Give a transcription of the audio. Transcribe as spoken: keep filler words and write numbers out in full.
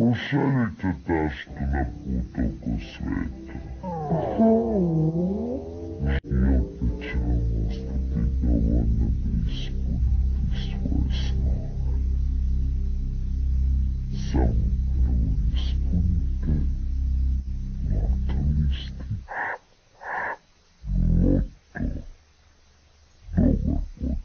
Pošaljite taštu na put oko sveta. I opet će vam ostati dovoljno da ispunite svoje snove. Samo prvo ispunite loto listić. Loto. Dobar potez.